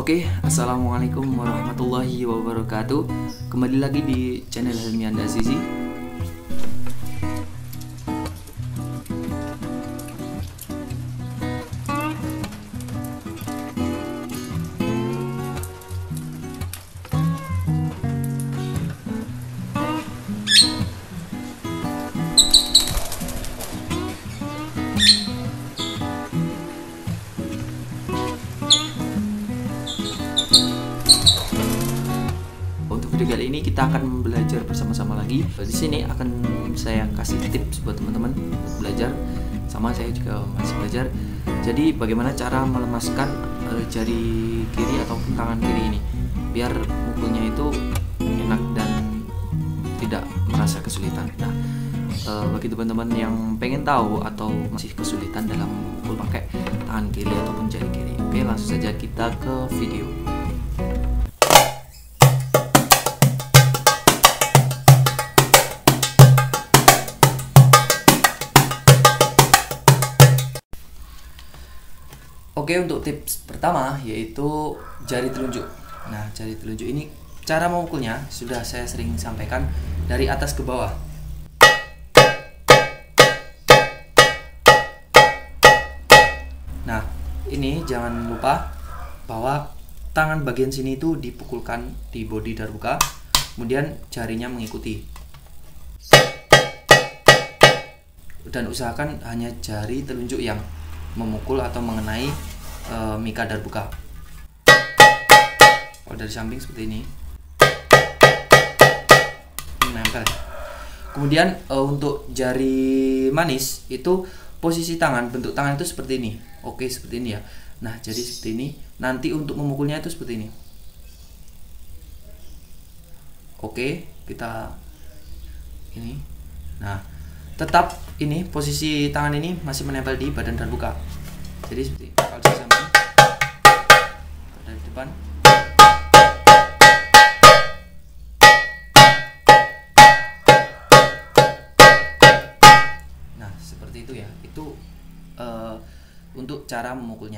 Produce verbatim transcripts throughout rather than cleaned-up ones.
Oke, assalamualaikum warahmatullahi wabarakatuh. Kembali lagi di channel Helmi Anda Zizi. Video kali ini kita akan belajar bersama-sama lagi. Di sini akan saya kasih tips buat teman-teman buat belajar. Sama saya juga masih belajar. Jadi bagaimana cara melemaskan uh, jari kiri ataupun tangan kiri ini biar mukulnya itu enak dan tidak merasa kesulitan. Nah, uh, bagi teman-teman yang pengen tahu atau masih kesulitan dalam memukul pakai tangan kiri ataupun jari kiri, oke, langsung saja kita ke video. Oke, untuk tips pertama yaitu jari telunjuk. Nah, jari telunjuk ini cara memukulnya sudah saya sering sampaikan dari atas ke bawah. Nah, ini jangan lupa bahwa tangan bagian sini itu dipukulkan di bodi darbuka, kemudian jarinya mengikuti. Dan usahakan hanya jari telunjuk yang memukul atau mengenai uh, mika darbuka. Kalau dari samping seperti ini, menempel. Kemudian uh, untuk jari manis itu posisi tangan, bentuk tangan itu seperti ini. Oke, seperti ini ya. Nah, jadi seperti ini. Nanti untuk memukulnya itu seperti ini. Oke, kita ini. Nah, tetap ini posisi tangan ini masih menempel di badan darbuka. Jadi seperti kalau saya samping dari depan. Nah, seperti itu ya. Itu uh, untuk cara memukulnya.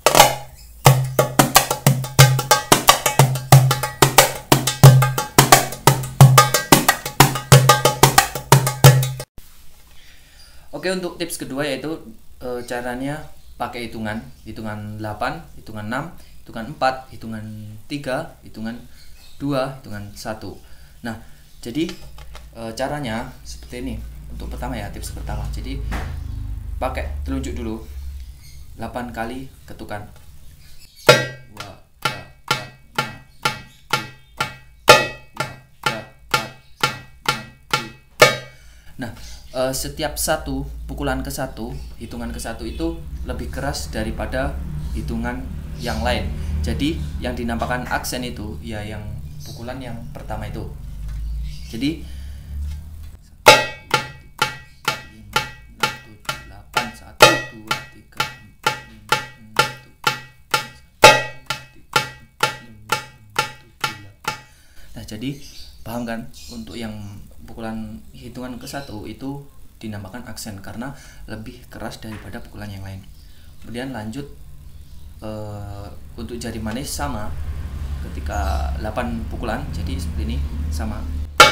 Oke, untuk tips kedua yaitu e, caranya pakai hitungan, hitungan delapan, hitungan enam, hitungan empat, hitungan tiga, hitungan dua, hitungan satu. Nah, jadi e, caranya seperti ini. Untuk pertama ya, tips pertama. Jadi pakai telunjuk dulu. delapan kali ketukan. Nah, Uh, setiap satu pukulan ke satu, hitungan ke satu itu lebih keras daripada hitungan yang lain. Jadi yang dinampakkan aksen itu ya yang pukulan yang pertama itu. Jadi nah, jadi paham kan, untuk yang pukulan hitungan ke satu itu dinamakan aksen karena lebih keras daripada pukulan yang lain. Kemudian lanjut uh, untuk jari manis sama, ketika delapan pukulan jadi seperti ini sama.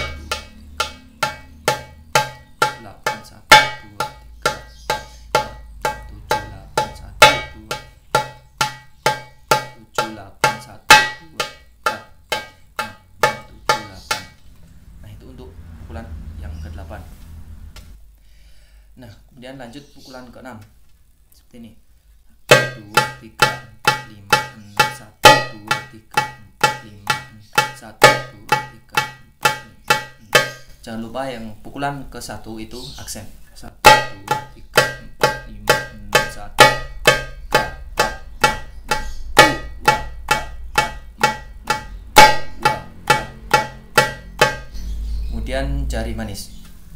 delapan satu dua tiga tujuh delapan satu dua tujuh delapan satu dua. Pukulan yang ke delapan. Nah, kemudian lanjut pukulan ke enam seperti ini. dua tiga empat lima enam satu dua tiga empat lima enam satu dua tiga empat lima enam. Jangan lupa yang pukulan ke satu itu aksen. satu dua tiga empat lima enam satu. Kemudian jari manis.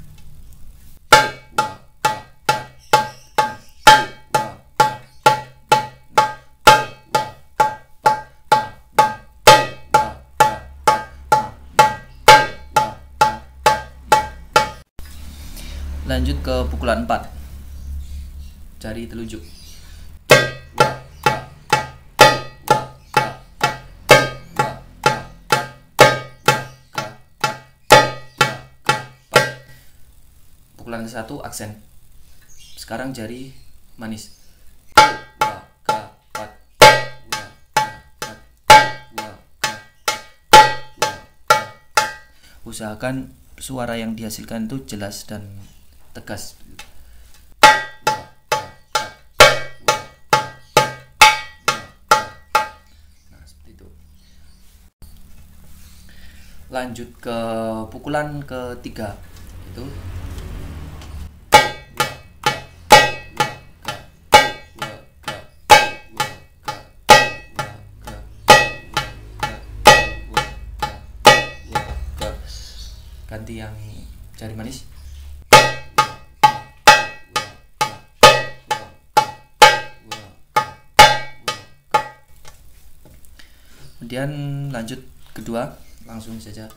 Lanjut ke pukulan empat. Jari telunjuk. pukulan ke satu aksen. Sekarang jari manis. Usahakan suara yang dihasilkan itu jelas dan tegas. Nah, seperti itu. Lanjut ke pukulan ketiga, itu ganti yang jari manis. Kemudian lanjut kedua, langsung saja.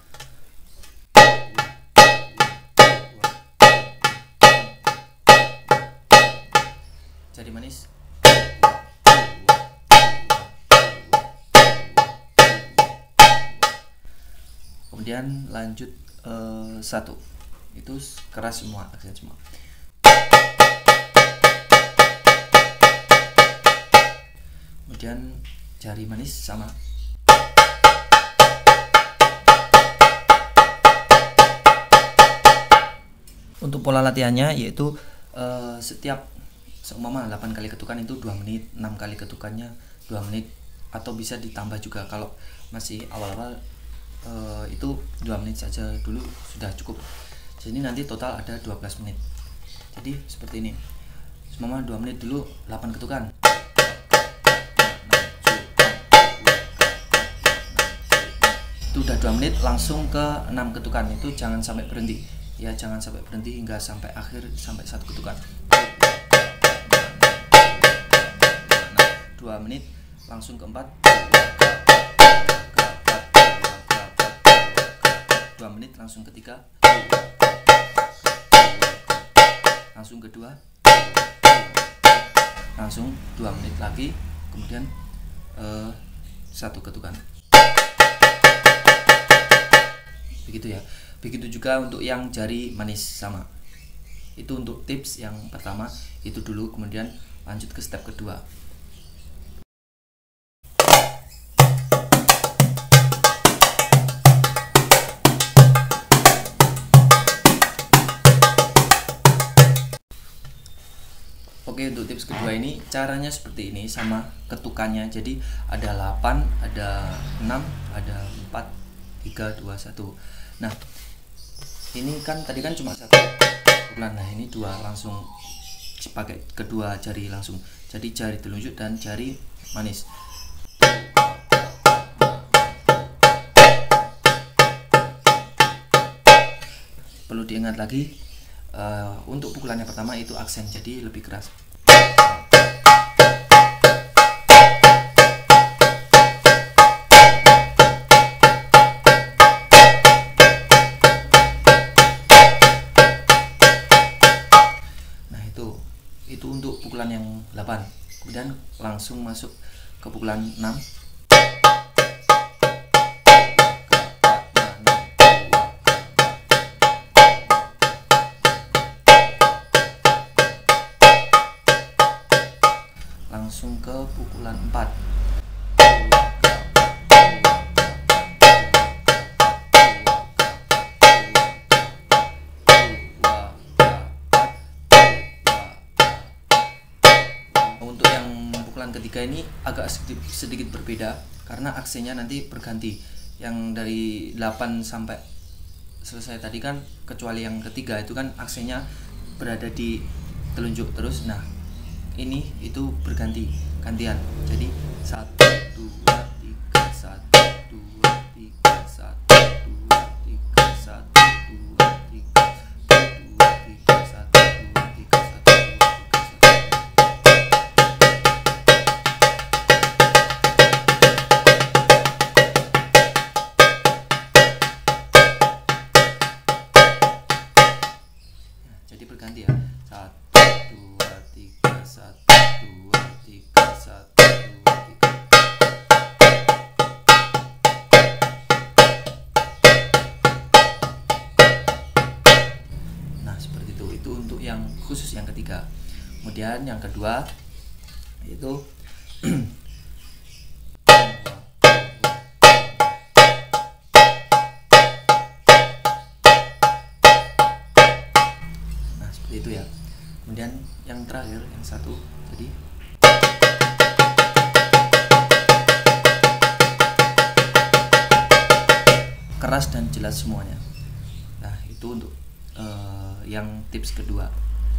Jari manis. Kemudian lanjut Uh, satu, itu keras semua, aksen semua. Kemudian jari manis sama. Untuk pola latihannya yaitu uh, setiap seumpama delapan kali ketukan itu dua menit, enam kali ketukannya dua menit, atau bisa ditambah juga kalau masih awal-awal. Uh, itu dua menit saja dulu sudah cukup. Jadi nanti total ada dua belas menit. Jadi seperti ini. Semua dua menit dulu, delapan ketukan. Itu udah dua menit, langsung ke enam ketukan. Itu jangan sampai berhenti. Ya, jangan sampai berhenti hingga sampai akhir, sampai satu ketukan. dua menit, langsung ke empat. dua menit langsung ketiga, langsung kedua, langsung dua menit lagi, kemudian uh, satu ketukan. Begitu ya. Begitu juga untuk yang jari manis sama. Itu untuk tips yang pertama itu dulu, kemudian lanjut ke step kedua. Oke, untuk tips kedua ini caranya seperti ini, sama ketukannya. Jadi ada delapan, ada enam, ada empat, tiga, dua, satu. Nah, ini kan tadi kan cuma satu pukulan. Nah, ini dua, langsung pakai kedua jari langsung. Jadi jari telunjuk dan jari manis. Perlu diingat lagi, uh, untuk pukulan yang pertama itu aksen, jadi lebih keras. Itu untuk pukulan yang delapan. Kemudian langsung masuk ke pukulan enam. Langsung ke pukulan empat. Untuk yang pukulan ketiga ini agak sedikit, sedikit berbeda karena aksennya nanti berganti. Yang dari delapan sampai selesai tadi kan, kecuali yang ketiga itu kan aksennya berada di telunjuk terus. Nah, ini itu berganti, gantian. Jadi satu, dua, tiga, satu, dua, tiga, satu, dua, tiga, satu, dua, tiga, dua, tiga, satu, dua, tiga, satu. Jadi berganti ya, satu, dua, tiga, satu, dua, tiga, satu, dua, tiga. Kemudian yang kedua yaitu nah seperti itu ya. Kemudian yang terakhir yang satu jadi keras dan jelas semuanya. Nah itu untuk uh, yang tips kedua.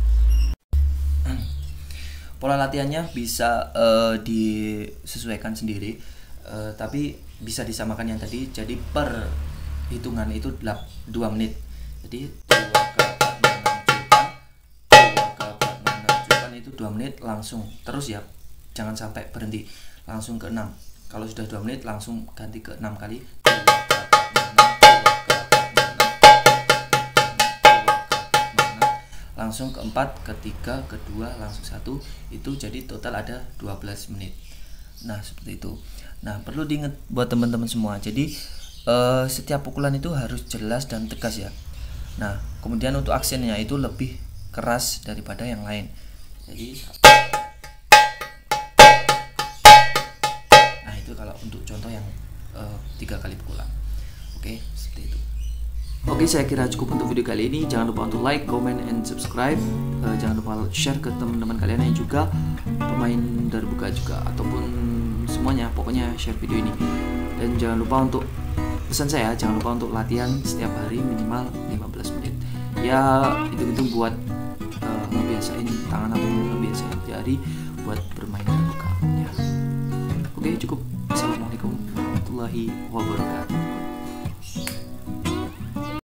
Pola latihannya bisa uh, disesuaikan sendiri, uh, tapi bisa disamakan yang tadi. Jadi per hitungan itu dua menit. Jadi dua kali enam menunjukkan itu dua menit langsung terus ya, jangan sampai berhenti, langsung ke enam. Kalau sudah dua menit langsung ganti ke enam kali. Langsung keempat, ketiga, kedua, langsung satu, itu jadi total ada dua belas menit. Nah seperti itu. Nah perlu diingat buat teman-teman semua, jadi eh, setiap pukulan itu harus jelas dan tegas ya. Nah kemudian untuk aksennya itu lebih keras daripada yang lain. Jadi nah itu kalau untuk contoh yang eh, tiga kali pukulan. Oke seperti itu. Oke, saya kira cukup untuk video kali ini. Jangan lupa untuk like, comment, and subscribe. uh, Jangan lupa share ke teman-teman kalian yang juga pemain darbuka juga, ataupun semuanya, pokoknya share video ini. Dan jangan lupa untuk pesan saya, jangan lupa untuk latihan setiap hari minimal lima belas menit. Ya itu-itu buat uh, ngebiasain tangan atau ngebiasain jari buat bermain darbuka ya. Oke cukup. Assalamualaikum warahmatullahi wabarakatuh.